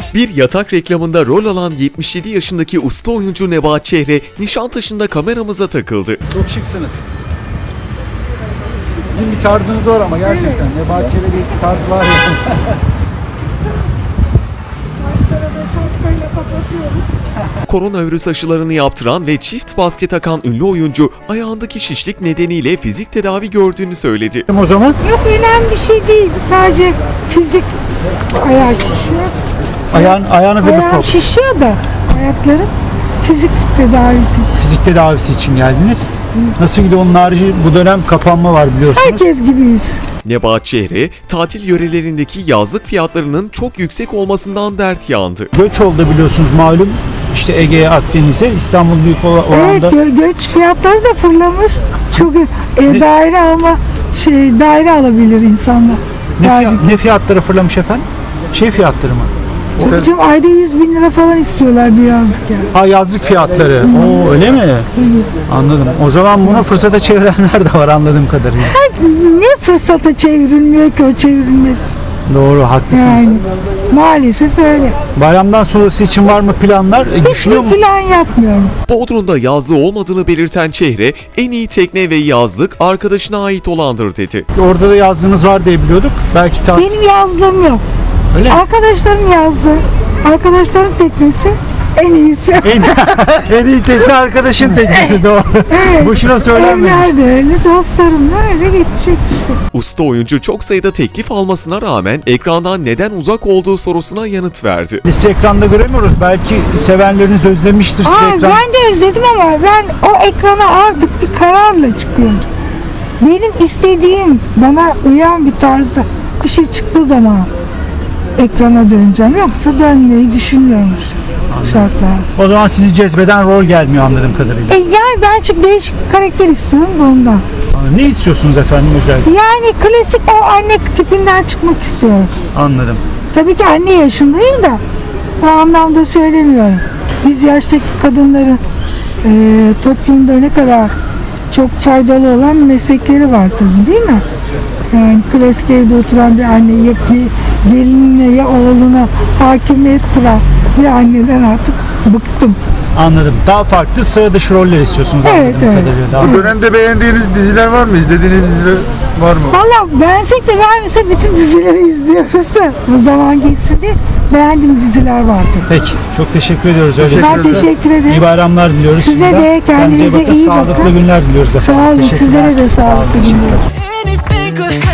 Bir yatak reklamında rol alan 77 yaşındaki usta oyuncu Nebahat Çehre, Nişantaşı'nda kameramıza takıldı. Çok şıksınız. Sizin bir tarzınız var ama gerçekten. Nebahat Çehre bir tarz var ya. Saçlara da şapkayla kapatıyorum. Koronavirüs aşılarını yaptıran ve çift maske takan ünlü oyuncu, ayağındaki şişlik nedeniyle fizik tedavi gördüğünü söyledi. O zaman Yok, önemli bir şey değil. Sadece fizik ayağı şişiyor. ayağınıza bir Ayağım problem. şişiyor da ayaklarım fizik tedavisi için. Fizik tedavisi için geldiniz. Nasıl gidiyor onun harici bu dönem kapanma var biliyorsunuz. Herkes gibiyiz. Nebahat Çehre, tatil yörelerindeki yazlık fiyatlarının çok yüksek olmasından dert yandı. Göç oldu biliyorsunuz malum. İşte Ege'ye, Akdeniz'e, İstanbul büyük oranda. Evet, göç fiyatları da fırlamış. Çok daire alabilir insanlar. Ne fiyatları fırlamış efendim? Fiyatları mı? Çocuğum ayda 100.000 lira falan istiyorlar bir yazlık yani. Ha, yazlık fiyatları. Oo, öyle mi? Anladım. O zaman bunu fırsata çevirenler de var anladığım kadarıyla. Ne fırsata çevrilmiyor ki o çevrilmesi. Doğru, haklısınız. Yani maalesef öyle. Bayramdan sonrası için var mı planlar? Düşünüyor Hiçbir musunuz? plan yapmıyorum. Bodrum'da yazlığı olmadığını belirten Çehre, en iyi tekne ve yazlık arkadaşına ait olandır dedi. Orada da yazdığınız var diye biliyorduk. Belki Benim yazlığım yok. öyle mi? Arkadaşlarım yazdı. Arkadaşların teknesi en iyisi. En iyi tekne arkadaşın teknesi, doğru. Evet. Boşuna söylenmemiş. Evler de öyle, dostlarım da öyle geçecek işte. Usta oyuncu çok sayıda teklif almasına rağmen ekrandan neden uzak olduğu sorusuna yanıt verdi. Sizi ekranda göremiyoruz. Belki sevenleriniz özlemiştir sizi ekran. Ben de özledim ama ben o ekrana artık bir kararla çıkıyorum. Benim istediğim, bana uyan bir tarzda bir şey çıktığı zaman ekrana döneceğim. Yoksa dönmeyi düşünmüyorum şartlar. O zaman sizi cezbeden rol gelmiyor anladığım kadarıyla. Yani ben çok değişik bir karakter istiyorum da ondan. Ne istiyorsunuz efendim özellikle? Yani klasik o anne tipinden çıkmak istiyorum. Anladım. Tabii ki anne yaşındayım da o anlamda söylemiyorum. Biz yaştaki kadınların toplumda ne kadar çok faydalı olan meslekleri var tabii, değil mi? Yani klasik evde oturan bir anne ya gelinine ya oğluna hakimiyet kuran bir anneden artık bıktım. Anladım. Daha farklı sıra dışı roller istiyorsunuz Evet, anladığım evet. kadarıyla. Daha Bu dönemde beğendiğiniz diziler var mı? İzlediğiniz diziler var mı? Valla beğensek de beğenmesek bütün dizileri izliyoruz. O zaman geçsin diye beğendiğim diziler vardı. Peki. Çok teşekkür ediyoruz. Öyle Ben teşekkür ederim. İyi bayramlar diliyoruz. Size şimdiden. de kendinize iyi bakın. Sağlıklı günler diliyoruz efendim. Sağ olun, Teşekkürler. sizlere de sağlıklı Teşekkürler. günler. Anything could